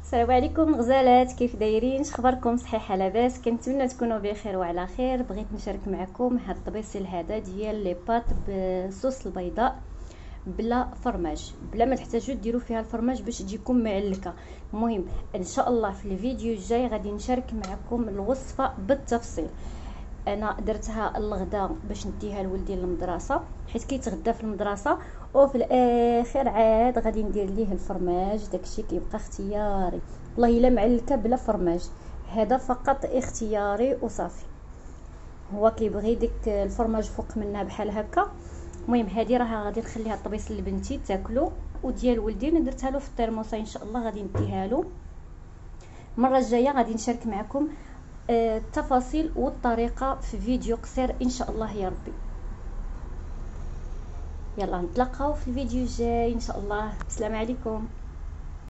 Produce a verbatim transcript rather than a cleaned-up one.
السلام عليكم غزالات، كيف دايرين؟ شخباركم؟ صحيحه لاباس؟ كنتمنى تكونوا بخير وعلى خير. بغيت نشارك معكم هاد الطبيسيل هذا ديال لي بات بصوص البيضاء بلا فرماج، بلا ما تحتاجوا ديروا فيها الفرماج باش تجيكم معلكه. المهم ان شاء الله في الفيديو الجاي غادي نشارك معكم الوصفه بالتفصيل. انا درتها الغدا باش نديها لولدي للمدرسه حيت كيتغدى في المدرسه، وفي الاخر عاد غادي ندير ليه الفرماج. داكشي كيبقى اختياري، والله الا معلكه بلا فرماج، هذا فقط اختياري وصافي. هو كيبغي ديك الفرماج فوق منها بحال هكا. المهم هذه راه غادي نخليها الطبيس لبنتي تاكلو، وديال ولدي انا درتها له في الترموسه ان شاء الله غادي نديها له. المره الجايه غادي نشارك معكم التفاصيل والطريقه في فيديو قصير ان شاء الله يا ربي. يلا نتلاقاو في الفيديو الجاي ان شاء الله. السلام عليكم.